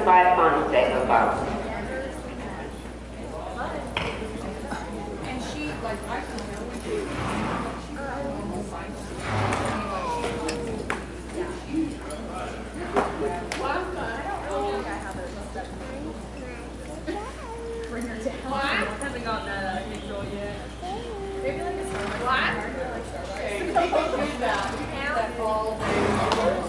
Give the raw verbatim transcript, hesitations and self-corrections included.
five pounds take about. And she, like, I can bring her down. What? I haven't gotten that uh, control yet. Maybe like a Starbucks. What? Okay. That ball.